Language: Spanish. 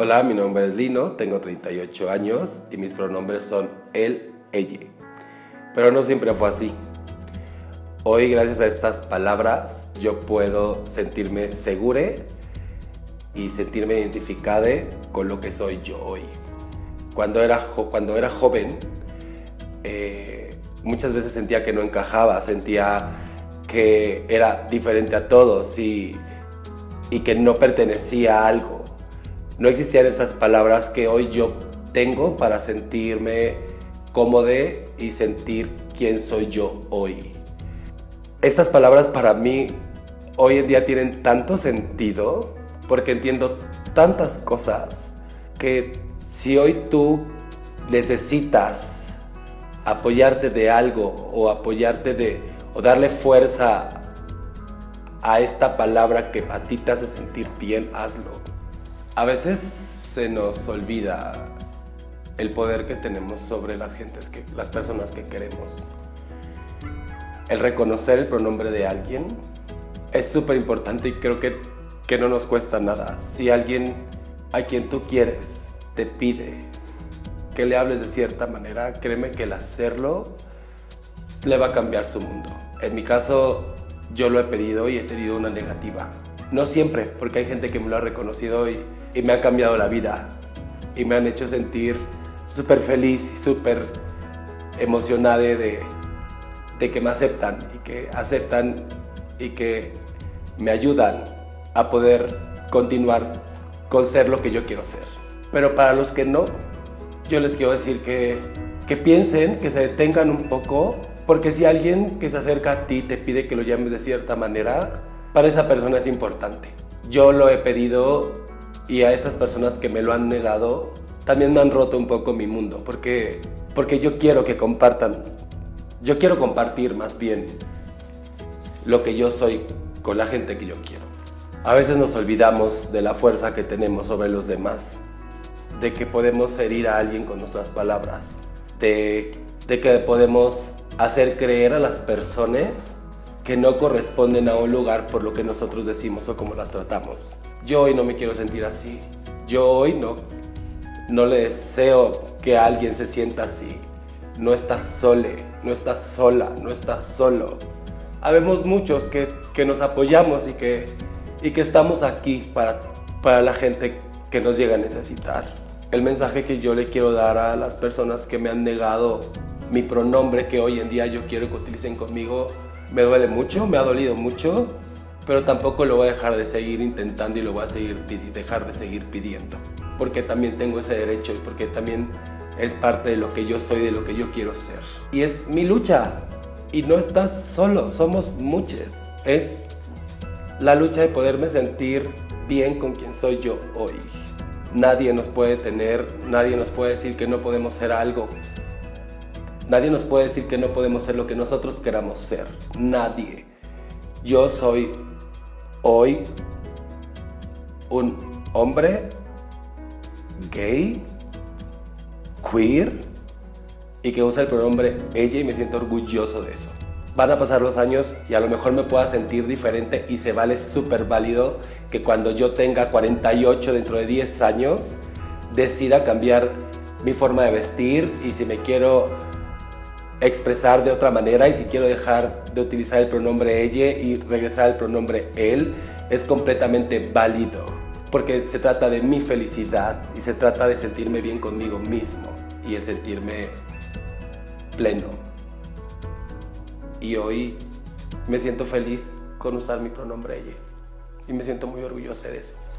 Hola, mi nombre es Lino, tengo 38 años y mis pronombres son él, ella. Pero no siempre fue así. Hoy, gracias a estas palabras, yo puedo sentirme segure y sentirme identificada con lo que soy yo hoy. Cuando era joven, muchas veces sentía que no encajaba, sentía que era diferente a todos y que no pertenecía a algo. No existían esas palabras que hoy yo tengo para sentirme cómodo y sentir quién soy yo hoy. Estas palabras para mí hoy en día tienen tanto sentido porque entiendo tantas cosas que si hoy tú necesitas apoyarte de algo o o darle fuerza a esta palabra que a ti te hace sentir bien, hazlo. A veces se nos olvida el poder que tenemos sobre las personas que queremos. El reconocer el pronombre de alguien es súper importante y creo que no nos cuesta nada. Si alguien a quien tú quieres te pide que le hables de cierta manera, créeme que el hacerlo le va a cambiar su mundo. En mi caso, yo lo he pedido y he tenido una negativa. No siempre, porque hay gente que me lo ha reconocido y me ha cambiado la vida y me han hecho sentir súper feliz y súper emocionada de que me aceptan y que me ayudan a poder continuar con ser lo que yo quiero ser. Pero para los que no, yo les quiero decir que piensen, que se detengan un poco, porque si alguien que se acerca a ti te pide que lo llames de cierta manera, para esa persona es importante. Yo lo he pedido y a esas personas que me lo han negado también me han roto un poco mi mundo, porque yo quiero que compartan. Yo quiero compartir más bien lo que yo soy con la gente que yo quiero. A veces nos olvidamos de la fuerza que tenemos sobre los demás, de que podemos herir a alguien con nuestras palabras, de que podemos hacer creer a las personas que no corresponden a un lugar por lo que nosotros decimos o cómo las tratamos. Yo hoy no me quiero sentir así. Yo hoy no le deseo que alguien se sienta así. No estás sole, no estás sola, no estás solo. Habemos muchos que nos apoyamos y que estamos aquí para la gente que nos llega a necesitar. El mensaje que yo le quiero dar a las personas que me han negado mi pronombre que hoy en día yo quiero que utilicen conmigo, me duele mucho, me ha dolido mucho, pero tampoco lo voy a dejar de seguir intentando y lo voy a dejar de seguir pidiendo, porque también tengo ese derecho y porque también es parte de lo que yo soy, de lo que yo quiero ser. Y es mi lucha, y no estás solo, somos muchos. Es la lucha de poderme sentir bien con quien soy yo hoy. Nadie nos puede detener, nadie nos puede decir que no podemos ser algo. Nadie nos puede decir que no podemos ser lo que nosotros queramos ser. Nadie. Yo soy hoy un hombre gay, queer y que usa el pronombre ella y me siento orgulloso de eso. Van a pasar los años y a lo mejor me pueda sentir diferente y se vale súper válido que cuando yo tenga 48 dentro de 10 años decida cambiar mi forma de vestir y si me quiero expresar de otra manera y si quiero dejar de utilizar el pronombre ella y regresar al pronombre él, es completamente válido porque se trata de mi felicidad y se trata de sentirme bien conmigo mismo y el sentirme pleno. Y hoy me siento feliz con usar mi pronombre ella y me siento muy orgulloso de eso.